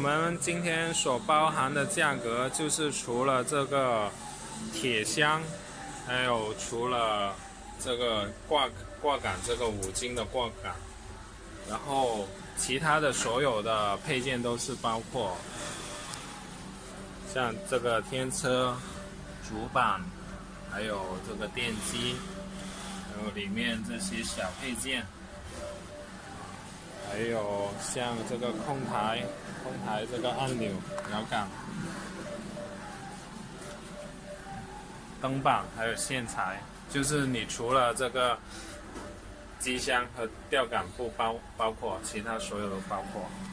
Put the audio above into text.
我们今天所包含的价格就是除了这个铁箱，还有除了这个挂杆，这个5斤的挂杆，然后其他的所有的配件都是包括，像这个天车、主板，还有这个电机，还有里面这些小配件，还有像这个控台这个按钮、摇杆、灯板，还有线材。就是你除了这个机箱和吊杆不包括，其他所有都包括。